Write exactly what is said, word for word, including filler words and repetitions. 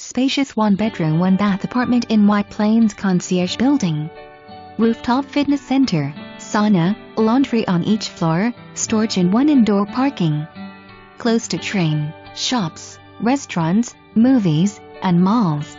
Spacious one-bedroom one-bath apartment in White Plains Concierge Building. Rooftop fitness center, sauna, laundry on each floor, storage and one indoor parking. Close to train, shops, restaurants, movies, and malls.